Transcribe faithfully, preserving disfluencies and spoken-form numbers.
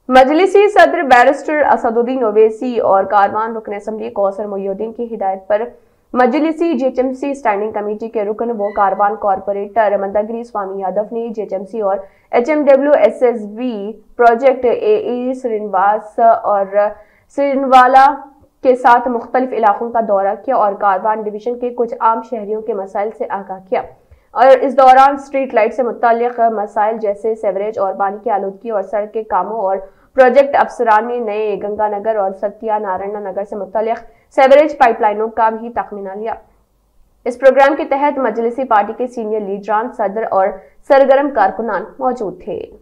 मजलिसी सदर बैरिस्टर असदुद्दीन ओवैसी और कारवान रुकन असम्बली कौसर मोहिउद्दीन की हिदायत पर मजलिसी जेएचएमसी स्टैंडिंग कमेटी के रुकन व कारवान कॉरपोरेटर मंदागिरी स्वामी यादव ने जेएचएमसी और HMW SSB project AE Srinivas और श्रीनवाला के साथ मुख्तलिफ इलाकों का दौरा किया और कारवान डिवीजन के कुछ आम शहरियों के मसाइल से आगाह किया। और इस दौरान स्ट्रीट लाइट से मुताल्लिक मसाइल जैसे सेवरेज और पानी की आलूदगी और सड़क के कामों और प्रोजेक्ट अफसरान ने नए गंगानगर और सत्या नारायण नगर से मुताल्लिक सेवरेज पाइपलाइनों का भी तखमीना लिया। इस प्रोग्राम के तहत मजलिसी पार्टी के सीनियर लीडरान, सदर और सरगर्म कारकुनान मौजूद थे।